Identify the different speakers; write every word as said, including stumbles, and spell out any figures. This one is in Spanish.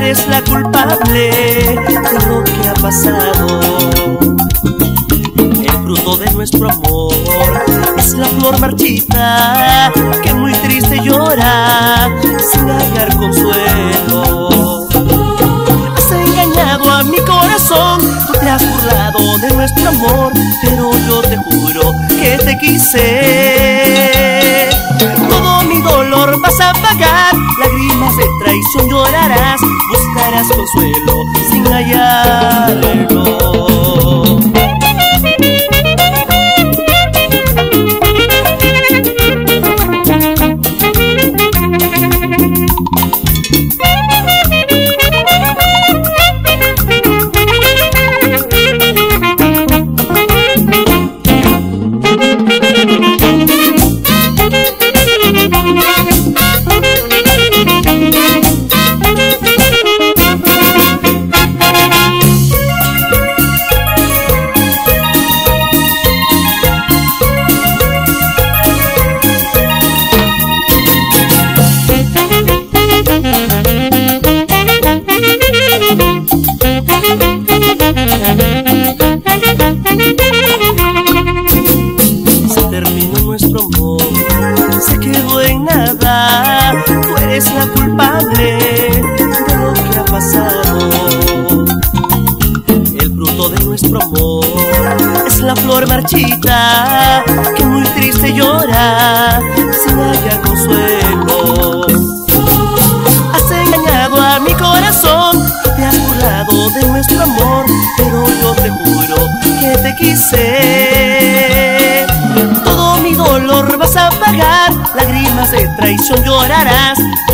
Speaker 1: eres la culpable de lo que ha pasado. El fruto de nuestro amor es la flor marchita que muy triste llora sin hallar consuelo. Has engañado a mi corazón, tú te has burlado de nuestro amor, pero yo te juro que te quise. Todo mi dolor vas a pagar, lágrimas de traición llorarás, buscarás consuelo sin hallarlo. Se terminó nuestro amor, se quedó en nada. Tú eres la culpable de lo que ha pasado. El fruto de nuestro amor es la flor marchita que muy triste llora sin hallar consuelo. Has engañado a mi corazón, te has burlado de nuestro amor, pero yo te juro que te quise. Todo mi dolor vas a pagar, lágrimas de traición llorarás,